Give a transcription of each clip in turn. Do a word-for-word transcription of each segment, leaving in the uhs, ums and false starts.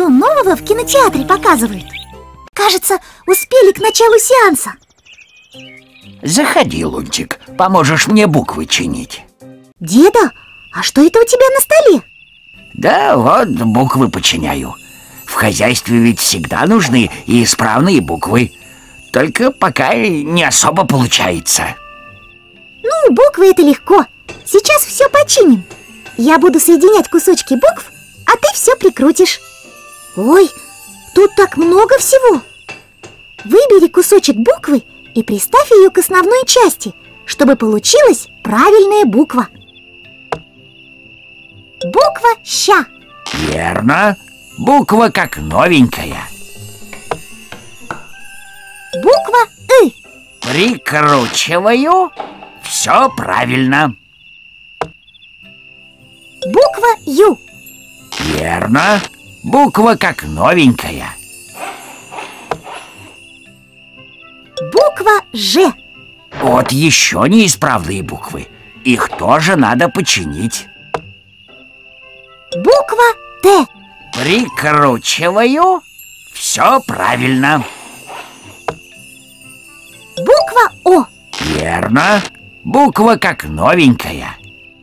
Что нового в кинотеатре показывают? Кажется, успели к началу сеанса. Заходи, Лунтик, поможешь мне буквы чинить. Деда, а что это у тебя на столе? Да вот, буквы починяю. В хозяйстве ведь всегда нужны и исправные буквы. Только пока не особо получается. Ну, буквы это легко. Сейчас все починим. Я буду соединять кусочки букв, а ты все прикрутишь. Ой, тут так много всего. Выбери кусочек буквы и приставь ее к основной части, чтобы получилась правильная буква. Буква «ща». Верно. Буква как новенькая. Буква «ы». Прикручиваю. Все правильно. Буква «ю». Верно. Буква как новенькая. Буква «ж». Вот еще неисправные буквы. Их тоже надо починить. Буква «т». Прикручиваю. Все правильно. Буква «о». Верно. Буква как новенькая.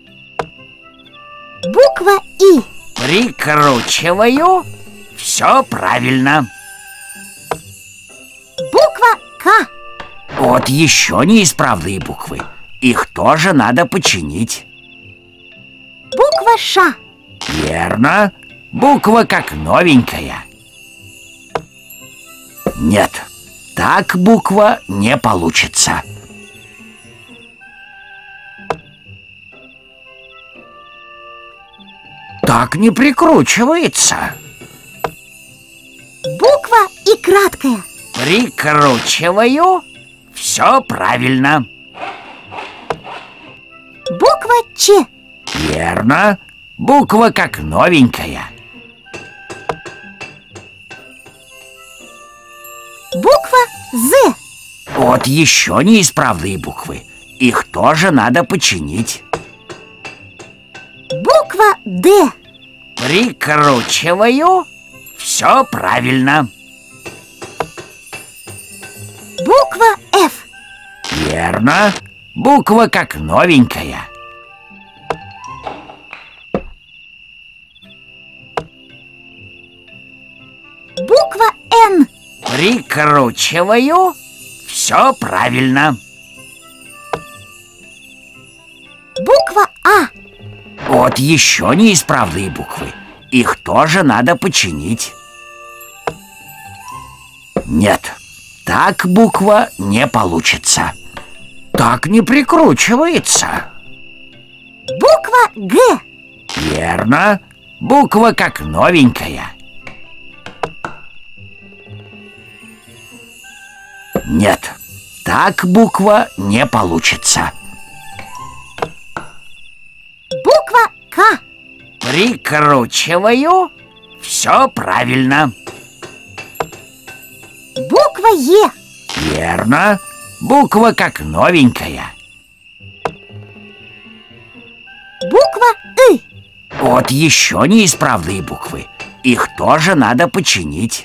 Буква «и». Прикручиваю. Все правильно. Буква «к». Вот еще неисправные буквы. Их тоже надо починить. Буква «ш». Верно. Буква как новенькая. Нет, так буква не получится. Так не прикручивается. Буква «и» краткая. Прикручиваю. Все правильно. Буква «ч». Верно. Буква как новенькая. Буква «з». Вот еще неисправные буквы. Их тоже надо починить. Буква «д». Прикручиваю. Все правильно. Буква «ф». Верно. Буква как новенькая. Буква «н». Прикручиваю. Все правильно. Буква «а». Вот еще неисправные буквы. Их тоже надо починить. Нет, так буква не получится. Так не прикручивается. Буква «г». Верно. Буква как новенькая. Нет, так буква не получится. Буква «к». Прикручиваю. Все правильно. Буква «е». Верно. Буква как новенькая. Буква «ы». Вот еще неисправные буквы. Их тоже надо починить.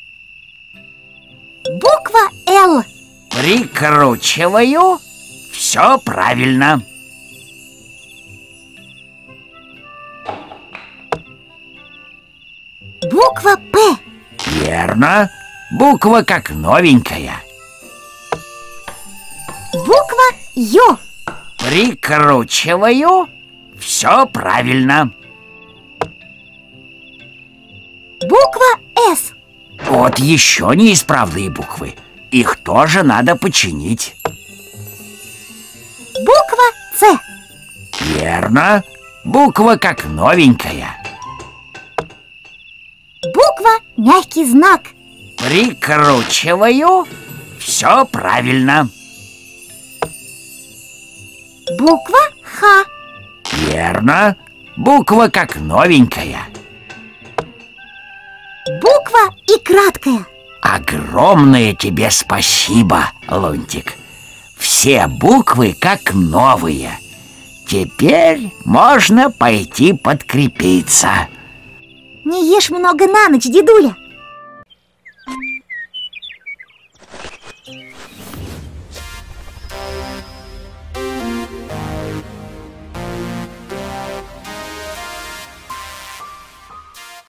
Буква «л». Прикручиваю. Все правильно. Буква «п». Верно. Буква как новенькая. Буква «ё». Прикручиваю. Все правильно. Буква «с». Вот еще неисправные буквы. Их тоже надо починить. Буква «ц». Верно. Буква как новенькая. Буква «мягкий знак». Прикручиваю. Все правильно. Буква «х». Верно. Буква как новенькая. Буква «и» краткая. Огромное тебе спасибо, Лунтик. Все буквы как новые. Теперь можно пойти подкрепиться. Не ешь много на ночь, дедуля.